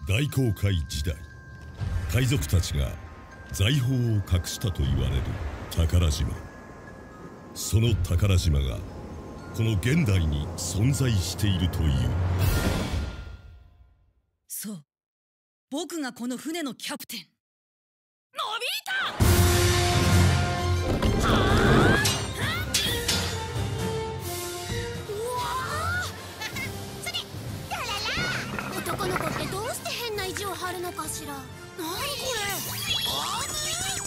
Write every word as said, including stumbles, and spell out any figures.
大航海時代、海賊たちが財宝を隠したと言われる宝島。その宝島がこの現代に存在しているという。 そう、僕がこの船のキャプテン、のび太。はあ、うわそれだらら。男の子ってどうして変な意地を張るのかしら。なにこれ。あー